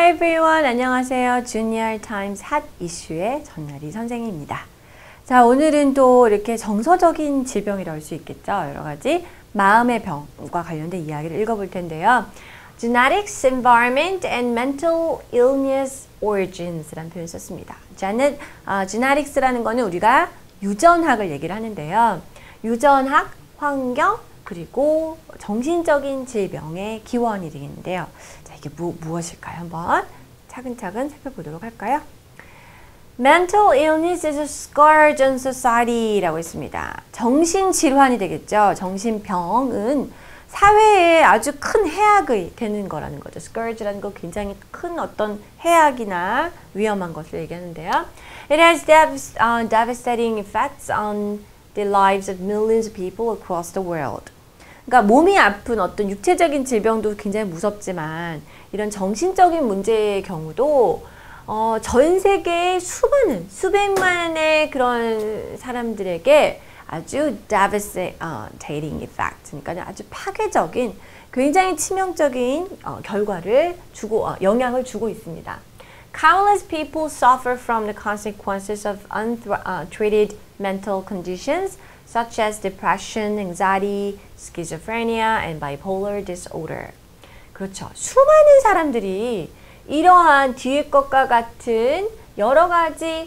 Hi everyone, 안녕하세요. 주니어 타임스 핫 이슈의 전나리 선생님입니다. 자, 오늘은 또 이렇게 정서적인 질병이라고 할 수 있겠죠. 여러 가지 마음의 병과 관련된 이야기를 읽어볼 텐데요. Genetics, Environment and Mental Illness Origins라는 표현을 썼습니다. Genetics라는 거는 우리가 유전학을 얘기를 하는데요. 유전학, 환경, 그리고 정신적인 질병의 기원이 되겠는데요. 자, 이게 무엇일까요? 한번 차근차근 살펴보도록 할까요? Mental illness is a scourge on society 라고 했습니다. 정신질환이 되겠죠. 정신병은 사회에 아주 큰 해악이 되는 거라는 거죠. scourge라는 거 굉장히 큰 어떤 해악이나 위험한 것을 얘기하는데요. It has devastating effects on the lives of millions of people across the world. 그러니까 몸이 아픈 어떤 육체적인 질병도 굉장히 무섭지만 이런 정신적인 문제의 경우도 전 세계의 수백만의 그런 사람들에게 아주 devastating effect, 그러니까 아주 파괴적인, 굉장히 치명적인 결과를 주고 영향을 주고 있습니다. Countless people suffer from the consequences of untreated mental conditions such as depression, anxiety, schizophrenia, and bipolar disorder. 그렇죠. 수많은 사람들이 이러한 뒤에 것과 같은 여러 가지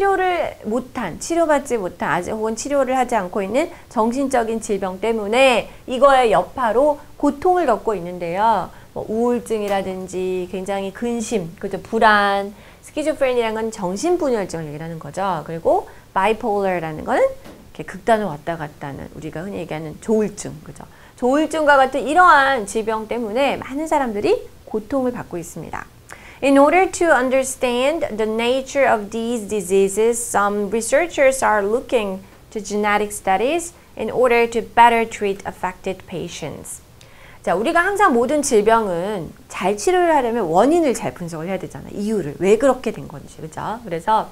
치료받지 못한, 아직 혹은 치료를 하지 않고 있는 정신적인 질병 때문에 이거의 여파로 고통을 겪고 있는데요. 우울증이라든지 굉장히 근심, 그죠? 불안, 스키조프레니아라는 건 정신분열증을 얘기하는 거죠. 그리고 바이폴러라는 거는 이렇게 극단을 왔다 갔다 하는, 우리가 흔히 얘기하는 조울증, 그죠? 조울증과 같은 이러한 질병 때문에 많은 사람들이 고통을 받고 있습니다. In order to understand the nature of these diseases, some researchers are looking to genetic studies in order to better treat affected patients. 자, 우리가 항상 모든 질병은 잘 치료를 하려면 원인을 잘 분석을 해야 되잖아요. 이유를. 왜 그렇게 된 건지. 그죠? 그래서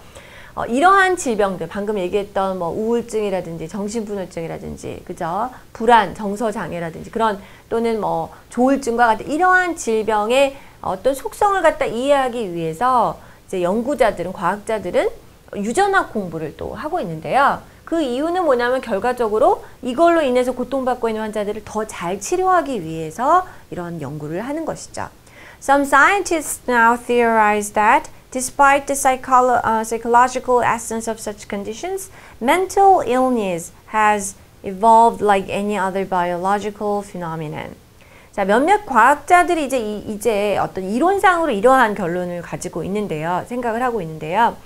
이러한 질병들, 방금 얘기했던 우울증이라든지 정신분열증이라든지, 그죠? 불안, 정서장애라든지 그런, 또는 조울증과 같은 이러한 질병의 어떤 속성을 갖다 이해하기 위해서 이제 연구자들은, 과학자들은 유전학 공부를 또 하고 있는데요. 그 이유는 뭐냐면 결과적으로 이걸로 인해서 고통받고 있는 환자들을 더 잘 치료하기 위해서 이런 연구를 하는 것이죠. Some scientists now theorize that despite the psychological essence of such conditions, mental illness has evolved like any other biological phenomenon. 자, 몇몇 과학자들이 이제 어떤 이론상으로 이러한 결론을 가지고 있는데요. 생각을 하고 있는데요.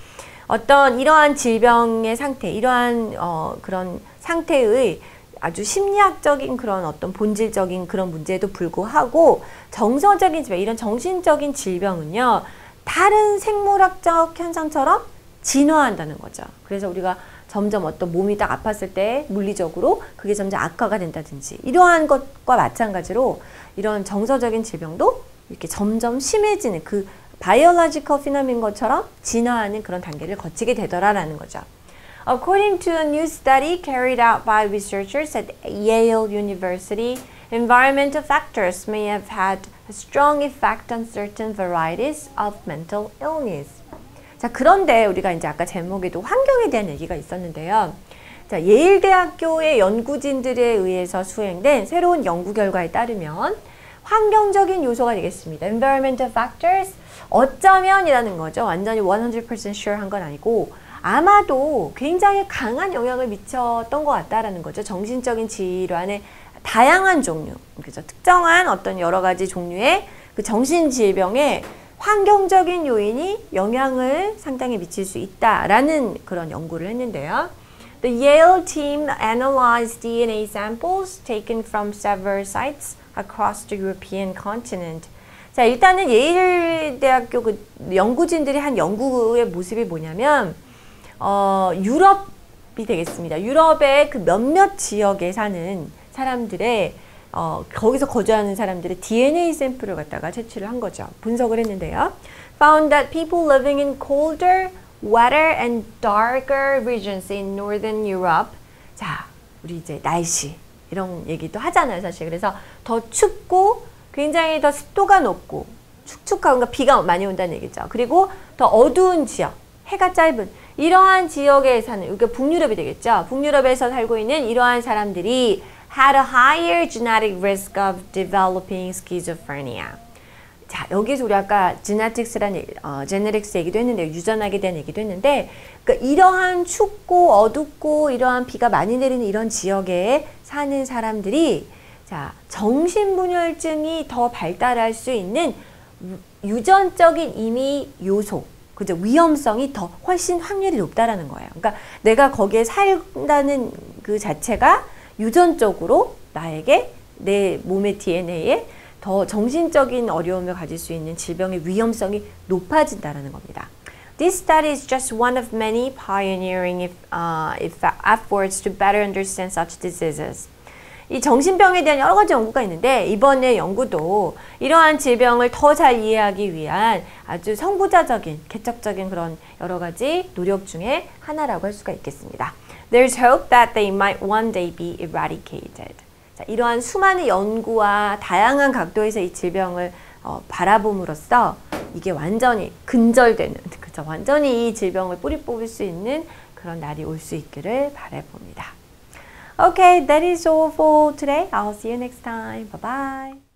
어떤 이러한 질병의 상태, 이러한 그런 상태의 아주 심리학적인 그런 어떤 본질적인 그런 문제에도 불구하고 정서적인 질병, 이런 정신적인 질병은요, 다른 생물학적 현상처럼 진화한다는 거죠. 그래서 우리가 점점 어떤 몸이 딱 아팠을 때 물리적으로 그게 점점 악화가 된다든지 이러한 것과 마찬가지로 이런 정서적인 질병도 이렇게 점점 심해지는 그 바이올로지컬 피노민 것처럼 진화하는 그런 단계를 거치게 되더라라는 거죠. According to a new study carried out by researchers at Yale University, environmental factors may have had a strong effect on certain varieties of mental illness. 자, 그런데 우리가 이제 아까 제목에도 환경에 대한 얘기가 있었는데요. 자, 예일 대학교의 연구진들에 의해서 수행된 새로운 연구 결과에 따르면 환경적인 요소가 되겠습니다. Environmental factors, 어쩌면이라는 거죠. 완전히 100% sure 한 건 아니고 아마도 굉장히 강한 영향을 미쳤던 것 같다라는 거죠. 정신적인 질환의 다양한 종류, 그죠? 특정한 어떤 여러 가지 종류의 그 정신질병에 환경적인 요인이 영향을 상당히 미칠 수 있다라는 그런 연구를 했는데요. The Yale team analyzed DNA samples taken from several sites across the European continent. 자, 일단은 예일 대학교 그 연구진들이 한 연구의 모습이 뭐냐면 유럽이 되겠습니다. 유럽의 그 몇몇 지역에 사는 사람들의 거기서 거주하는 사람들의 DNA 샘플을 갖다가 채취를 한 거죠. 분석을 했는데요. Found that people living in colder, wetter and darker regions in northern Europe. 자, 우리 이제 날씨 이런 얘기도 하잖아요, 사실. 그래서 더 춥고 굉장히 더 습도가 높고 축축하고 그러니까 비가 많이 온다는 얘기죠. 그리고 더 어두운 지역, 해가 짧은 이러한 지역에 사는 이게 북유럽이 되겠죠. 북유럽에서 살고 있는 이러한 사람들이 had a higher genetic risk of developing schizophrenia. 자, 여기서 우리 아까 제네틱스 얘기도 했는데 유전학에 대한 얘기도 했는데 그러니까 이러한 춥고 어둡고 이러한 비가 많이 내리는 이런 지역에 사는 사람들이 자, 정신분열증이 더 발달할 수 있는 유전적인 이미 요소, 그죠? 위험성이 더 훨씬 확률이 높다라는 거예요. 그러니까 내가 거기에 산다는 그 자체가 유전적으로 나에게 내 몸의 DNA에 더 정신적인 어려움을 가질 수 있는 질병의 위험성이 높아진다라는 겁니다. This study is just one of many pioneering efforts to better understand such diseases. 이 정신병에 대한 여러 가지 연구가 있는데 이번에 연구도 이러한 질병을 더 잘 이해하기 위한 아주 선구자적인, 개척적인 그런 여러 가지 노력 중에 하나라고 할 수가 있겠습니다. There's hope that they might one day be eradicated. 자, 이러한 수많은 연구와 다양한 각도에서 이 질병을 바라봄으로써 이게 완전히 근절되는, 그죠? 완전히 이 질병을 뿌리 뽑을 수 있는 그런 날이 올 수 있기를 바라봅니다. Okay, that is all for today. I'll see you next time. Bye-bye.